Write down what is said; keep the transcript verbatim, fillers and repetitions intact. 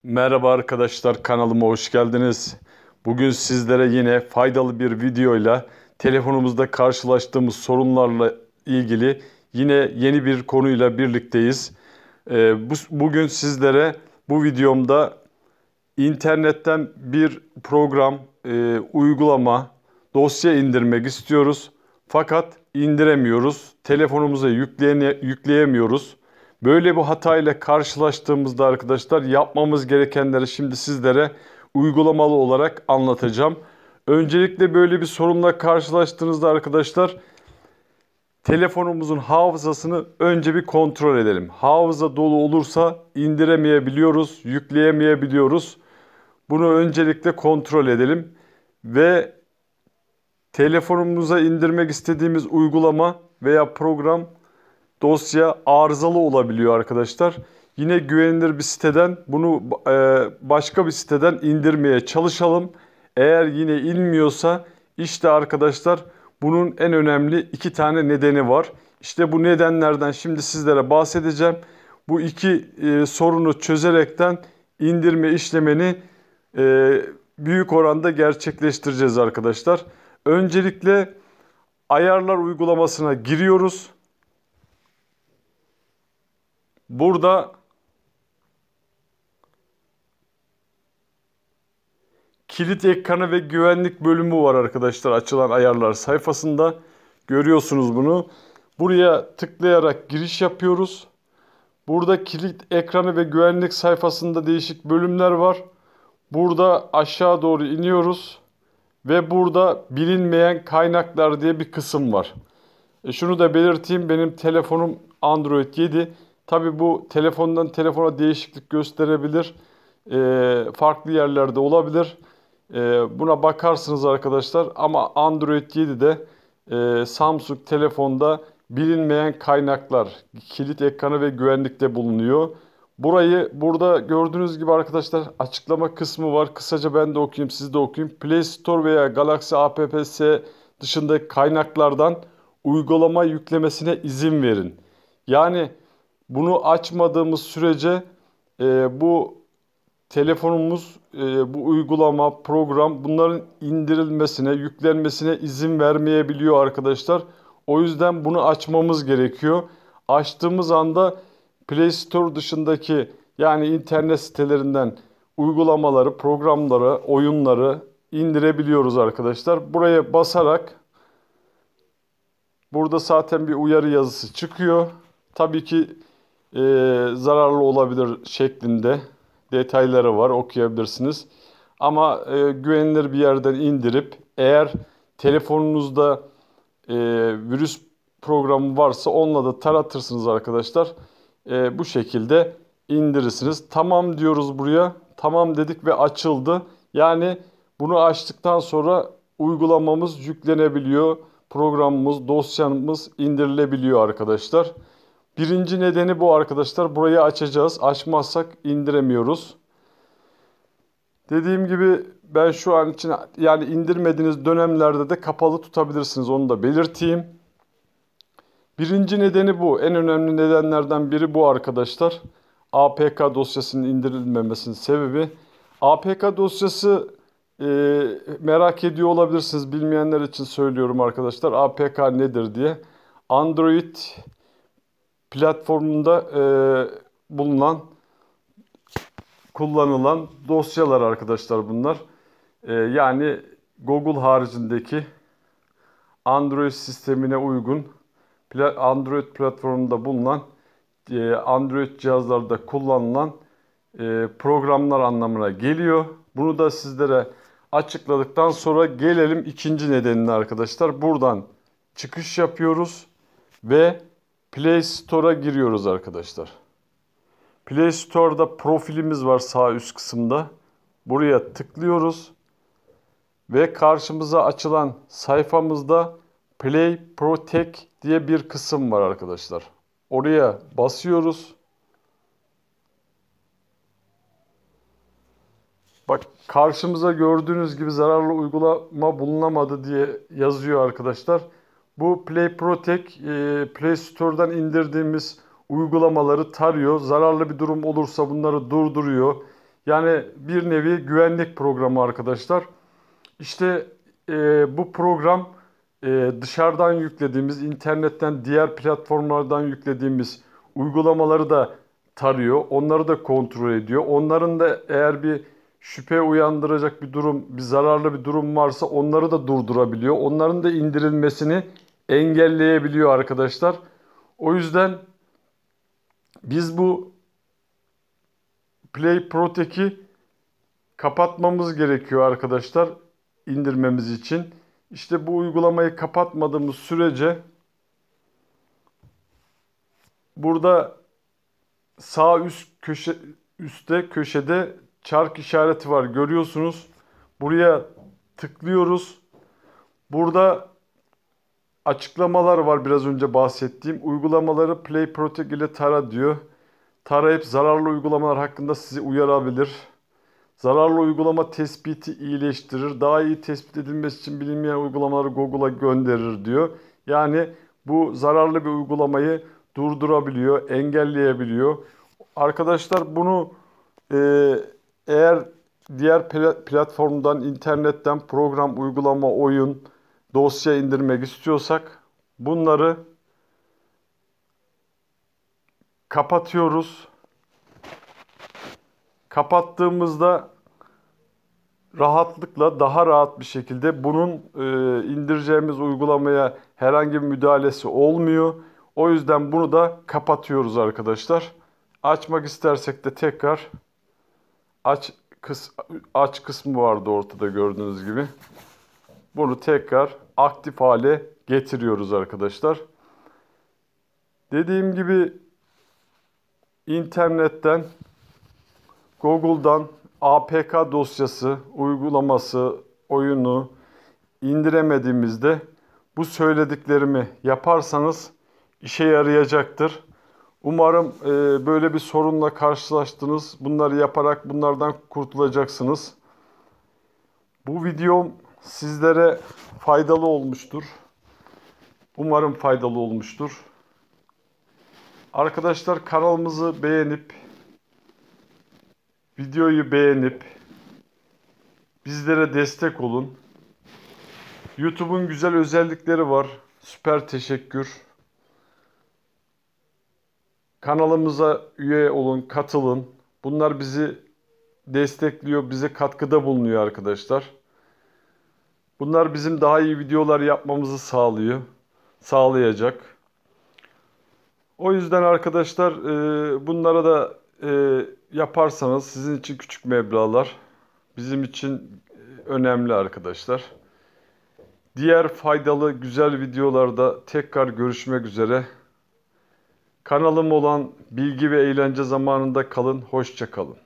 Merhaba arkadaşlar, kanalıma hoş geldiniz. Bugün sizlere yine faydalı bir videoyla telefonumuzda karşılaştığımız sorunlarla ilgili yine yeni bir konuyla birlikteyiz. Ee, bu, bugün sizlere bu videomda internetten bir program, e, uygulama, dosya indirmek istiyoruz. Fakat indiremiyoruz. Telefonumuza yükleyene, yükleyemiyoruz. Böyle bir hatayla karşılaştığımızda arkadaşlar yapmamız gerekenleri şimdi sizlere uygulamalı olarak anlatacağım. Öncelikle böyle bir sorunla karşılaştığınızda arkadaşlar telefonumuzun hafızasını önce bir kontrol edelim. Hafıza dolu olursa indiremeyebiliyoruz, yükleyemeyebiliyoruz. Bunu öncelikle kontrol edelim ve telefonumuza indirmek istediğimiz uygulama veya program, dosya arızalı olabiliyor arkadaşlar. Yine güvenilir bir siteden bunu e, başka bir siteden indirmeye çalışalım. Eğer yine inmiyorsa işte arkadaşlar bunun en önemli iki tane nedeni var. İşte bu nedenlerden şimdi sizlere bahsedeceğim. Bu iki e, sorunu çözerekten indirme işlemini e, büyük oranda gerçekleştireceğiz arkadaşlar. Öncelikle ayarlar uygulamasına giriyoruz. Burada kilit ekranı ve güvenlik bölümü var arkadaşlar açılan ayarlar sayfasında. Görüyorsunuz bunu. Buraya tıklayarak giriş yapıyoruz. Burada kilit ekranı ve güvenlik sayfasında değişik bölümler var. Burada aşağı doğru iniyoruz. Ve burada bilinmeyen kaynaklar diye bir kısım var. E şunu da belirteyim, benim telefonum Android yedi. Tabi bu telefondan telefona değişiklik gösterebilir. E, farklı yerlerde olabilir. E, buna bakarsınız arkadaşlar. Ama Android yedi'de e, Samsung telefonda bilinmeyen kaynaklar, kilit ekranı ve güvenlikte bulunuyor. Burayı burada gördüğünüz gibi arkadaşlar açıklama kısmı var. Kısaca ben de okuyayım, siz de okuyun. Play Store veya Galaxy Apps dışındaki kaynaklardan uygulama yüklemesine izin verin. Yani bunu açmadığımız sürece e, bu telefonumuz, e, bu uygulama, program bunların indirilmesine, yüklenmesine izin vermeyebiliyor arkadaşlar. O yüzden bunu açmamız gerekiyor. Açtığımız anda Play Store dışındaki yani internet sitelerinden uygulamaları, programları, oyunları indirebiliyoruz arkadaşlar. Buraya basarak burada zaten bir uyarı yazısı çıkıyor. Tabii ki e, zararlı olabilir şeklinde detayları var, okuyabilirsiniz. Ama e, güvenilir bir yerden indirip eğer telefonunuzda e, virüs programı varsa onunla da taratırsınız arkadaşlar. E, bu şekilde indirirsiniz. Tamam diyoruz buraya. Tamam dedik ve açıldı. Yani bunu açtıktan sonra uygulamamız yüklenebiliyor. Programımız, dosyamız indirilebiliyor arkadaşlar. Birinci nedeni bu arkadaşlar. Burayı açacağız. Açmazsak indiremiyoruz. Dediğim gibi ben şu an için yani indirmediğiniz dönemlerde de kapalı tutabilirsiniz. Onu da belirteyim. Birinci nedeni bu. En önemli nedenlerden biri bu arkadaşlar. A P K dosyasının indirilmemesinin sebebi. A P K dosyası e, merak ediyor olabilirsiniz. Bilmeyenler için söylüyorum arkadaşlar. A P K nedir diye. Android platformunda e, bulunan, kullanılan dosyalar arkadaşlar bunlar. E, yani Google haricindeki Android sistemine uygun Android platformunda bulunan e, Android cihazlarda kullanılan e, programlar anlamına geliyor. Bunu da sizlere açıkladıktan sonra gelelim ikinci nedenine arkadaşlar. Buradan çıkış yapıyoruz ve Play Store'a giriyoruz arkadaşlar. Play Store'da profilimiz var sağ üst kısımda. Buraya tıklıyoruz. Ve karşımıza açılan sayfamızda Play Protect diye bir kısım var arkadaşlar. Oraya basıyoruz. Bak karşımıza gördüğünüz gibi zararlı uygulama bulunamadı diye yazıyor arkadaşlar. Bu Play Protect e, Play Store'dan indirdiğimiz uygulamaları tarıyor. Zararlı bir durum olursa bunları durduruyor. Yani bir nevi güvenlik programı arkadaşlar. İşte e, bu program e, dışarıdan yüklediğimiz, internetten, diğer platformlardan yüklediğimiz uygulamaları da tarıyor. Onları da kontrol ediyor. Onların da eğer bir şüphe uyandıracak bir durum, bir zararlı bir durum varsa onları da durdurabiliyor. Onların da indirilmesini engelleyebiliyor arkadaşlar. O yüzden biz bu Play Protect'i kapatmamız gerekiyor arkadaşlar, indirmemiz için. İşte bu uygulamayı kapatmadığımız sürece burada sağ üst köşe üstte köşede çark işareti var, görüyorsunuz. Buraya tıklıyoruz. Burada açıklamalar var, biraz önce bahsettiğim. Uygulamaları Play Protect ile tara diyor. Tarayıp zararlı uygulamalar hakkında sizi uyarabilir. Zararlı uygulama tespiti iyileştirir. Daha iyi tespit edilmesi için bilinmeyen uygulamaları Google'a gönderir diyor. Yani bu zararlı bir uygulamayı durdurabiliyor, engelleyebiliyor. Arkadaşlar bunu e, eğer diğer platformdan, internetten program, uygulama, oyun, dosya indirmek istiyorsak bunları kapatıyoruz. Kapattığımızda rahatlıkla, daha rahat bir şekilde bunun e, indireceğimiz uygulamaya herhangi bir müdahalesi olmuyor. O yüzden bunu da kapatıyoruz arkadaşlar. Açmak istersek de tekrar aç, kıs, aç kısmı vardı ortada, gördüğünüz gibi. Bunu tekrar aktif hale getiriyoruz arkadaşlar. Dediğim gibi internetten, Google'dan A P K dosyası, uygulaması, oyunu indiremediğimizde bu söylediklerimi yaparsanız işe yarayacaktır. Umarım e, böyle bir sorunla karşılaştınız. Bunları yaparak bunlardan kurtulacaksınız. Bu videom sizlere faydalı olmuştur. Umarım faydalı olmuştur. Arkadaşlar, kanalımızı beğenip, videoyu beğenip bizlere destek olun. YouTube'un güzel özellikleri var. Süper teşekkür. Kanalımıza üye olun, katılın. Bunlar bizi destekliyor, bize katkıda bulunuyor arkadaşlar. Bunlar bizim daha iyi videolar yapmamızı sağlıyor, sağlayacak. O yüzden arkadaşlar e, bunlara da e, yaparsanız sizin için küçük meblağlar, bizim için önemli arkadaşlar. Diğer faydalı, güzel videolarda tekrar görüşmek üzere. Kanalım olan Bilgi ve Eğlence Zamanında kalın, hoşça kalın.